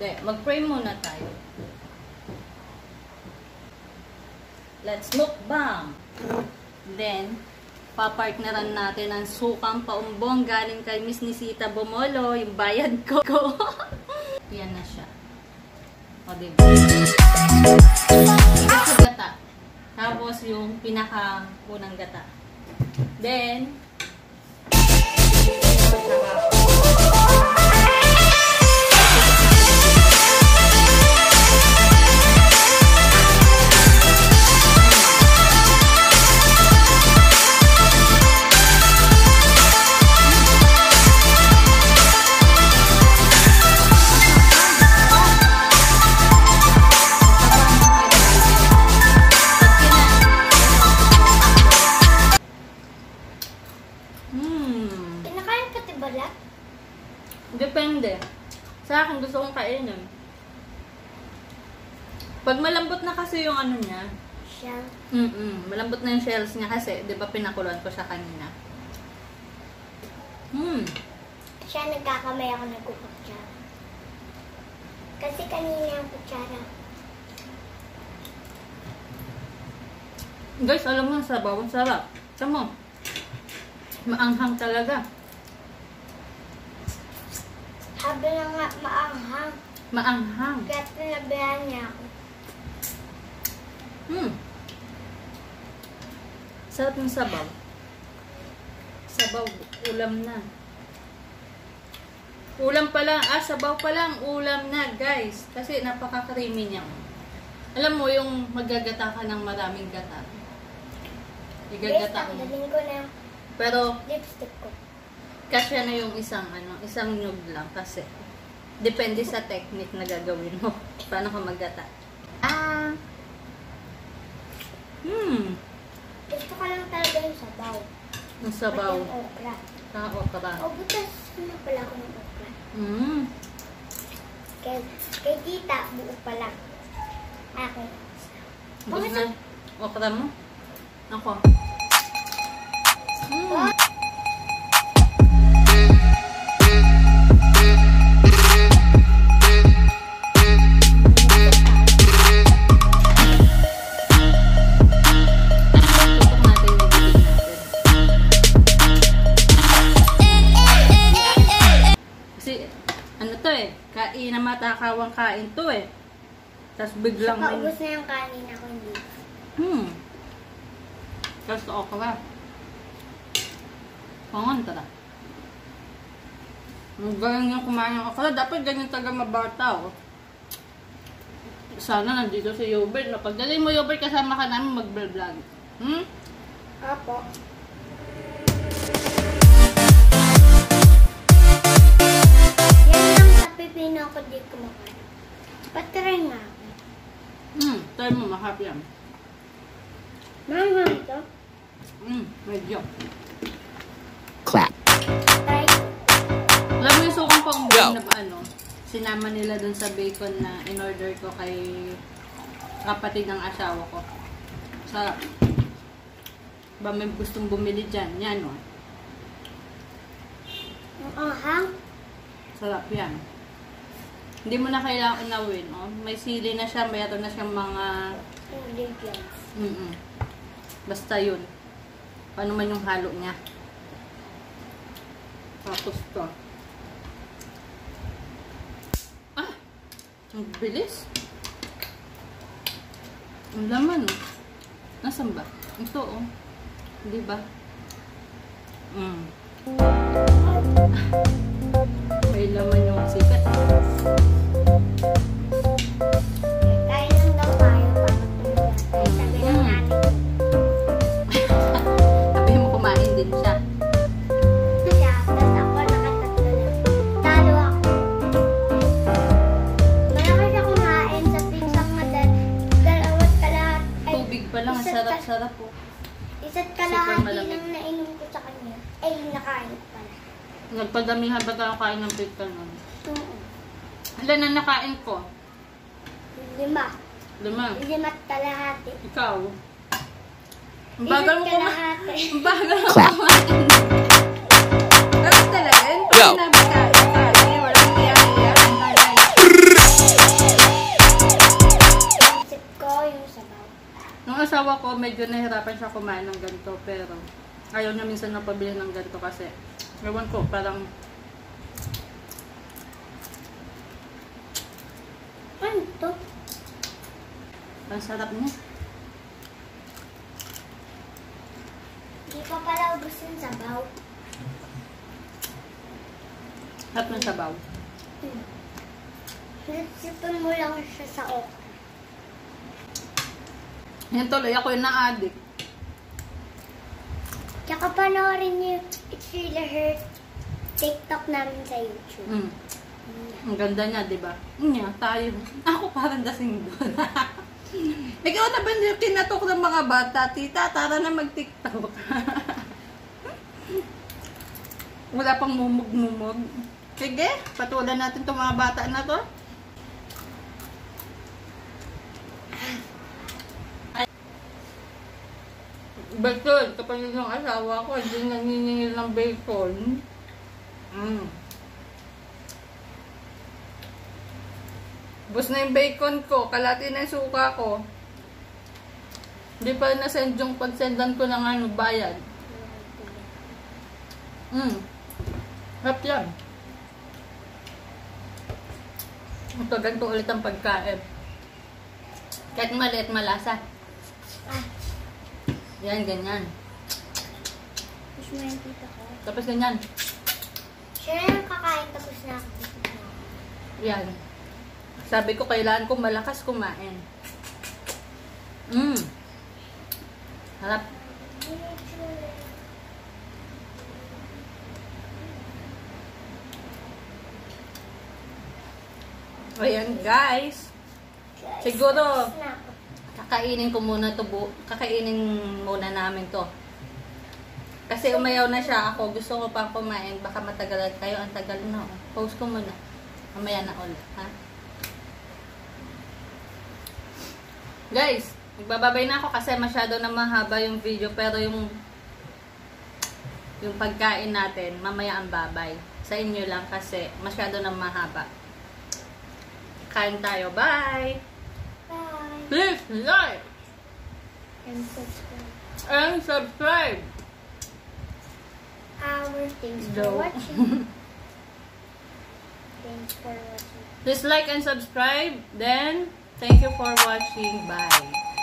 Hindi, mag-pray muna tayo. Let's mukbang. Then, papartneran natin ang sukang paumbong galing kay Miss Nisita Bomolo, yung bayad ko. Yan na siya. O, diba? Higit sa gata. Tapos yung pinaka-unang gata. Then, depende. Sa akin, gusto kong kainin. Pag malambot na kasi yung ano niya. Shell? Malambot na yung shells niya kasi, di ba pinakuluan ko siya kanina. Siya nagkakamay ako nagkukutsara. Kasi kanina yung kutsara. Guys, alam mo, sabaw, ang sarap. Tama mo. Maanghang talaga. Sabi na nga, maanghang. Maanghang. Kaya pinabayaan niya ako. Sarap ng sabaw. Sabaw, ulam na. Ulam pa lang. Sabaw pa lang, ulam na, guys. Kasi napaka-creamy niya. Alam mo, yung magagata ka ng maraming gata. Igagata mo. Daling ko na pero, lipstick ko. kasya na yung isang nyug lang kasi depende sa technique na gagawin mo. Paano ka maggata? Gusto ko lang talaga yung sabaw. Yung sabaw. Pati yung okra. Okra. Butas na pala ako ng okra. Kay tita, buo pa lang. Akin. Gusto na okra mo? Ako. Kain na matakawang kain to eh. Tapos biglang paubos na yung kanin ako hindi. Tapos okra. Pangon tara. Ang galing yung kumain ng okra. Dapat ganyan taga mabata oh. Sana nandito si Yobert. Pagdali mo Yobert kasama ka namin mag-vlog. Apo. Pipino ako di kumakain. Patry nga ako. Try mo, mahap yan. Mahal ito? Medyo. Clap. Try. Alam mo yung sukang paumbong na sinama nila dun sa bacon na in-order ko kay kapatid ng asawa ko. Sarap. Ba may gustong bumili dyan? Yan o. Sarap yan. Hindi mo na kailangan unawin, no? May sili na siya, mayroon na siyang mga ingredients. Basta yun. Paano man yung halo niya. Tapos to. Ang bilis. Ang laman, oh. Nasaan ba? Ito, oh. Hindi ba? May laman yung sikat. Kain lang daw tayo para sabi lang natin. Sabi mo kumain din siya. Tapos ako nakatatlo lang. Talo ako. Malaki siya kumain sa pinsang dalawat kalahat. Tubig pa lang. Ang sarap-sarap po. Isa't kalahati lang nainom ko sa kanya. Ay, nakain ko pala. Nagpadamihan ba tayo kain ng pizza nun? Ilan na nakain ko? 5. 5. 5 kalahati. Ikaw? Ang bagal mo kumain. Ang bagal mo Clap. kumain. Tapos talaga, yun pa Go. sinabi kain. Walang iya-iya. asawa ko, medyo nahirapan siya kumain ng ganito. Pero, ayaw niya minsan na pabili ng ganito kasi, ewan ko, parang, Ano to? ang sarap niya. Hindi pa pala ubos yung sabaw. Sarap ng sabaw. Sipon mo lang siya sa okra. Yan tuloy, ako yung na-addict. Tsaka panoorin niyo It's Really Hurt TikTok namin sa YouTube. Mm. Ang ganda niya, di ba? Niya, tayo. Ako parang dasing doon. Ikaw na ba niyo tinatok ng mga bata? Tita, tara na mag-TikTok. Wala pang mumug-mumug. Sige, patulan natin itong mga bata na to. Bastard, kapag yung asawa ko, hindi naniningil ng bacon. Bus na yung bacon ko, kalati na yung suka ko. Hindi pa na-send yung pag-sendan ko ng ano, bayad. Harap yan. Ito, ganito ulit ang pagkain. Kahit maliit, malasa. Yan, ganyan. Tapos mo yung tita ko. Tapos ganyan. Siya na yung kakain tapos na ako. Yan. Sabi ko, kailangan kong malakas kumain. Harap. Ayan, guys. Siguro, Tapos na ako. kakainin ko muna to, kakainin muna namin to. Kasi umayaw na siya ako. Gusto ko pang kumain. Baka matagalan kayo. Ang tagal na. Pause ko muna. Mamaya na ulit. Ha? Guys, nagbababay na ako kasi masyado na mahaba yung video. Pero yung pagkain natin, mamaya ang babay. Sa inyo lang kasi masyado na mahaba. Kain tayo. Bye! Bye. Please like And subscribe. and subscribe. Thanks for No. watching. Thanks for watching. Please like and subscribe. Then, thank you for watching. Bye.